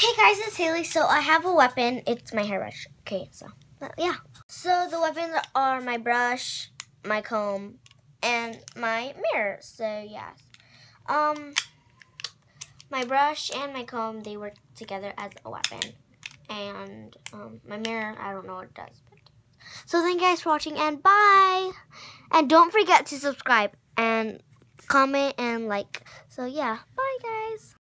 Hey guys, it's Haley. So I have a weapon. It's my hairbrush. Okay, so yeah. So the weapons are my brush, my comb, and my mirror. So yes. My brush and my comb, they work together as a weapon. And my mirror, I don't know what it does. So thank you guys for watching, and bye. And don't forget to subscribe and comment and like. So yeah, bye guys.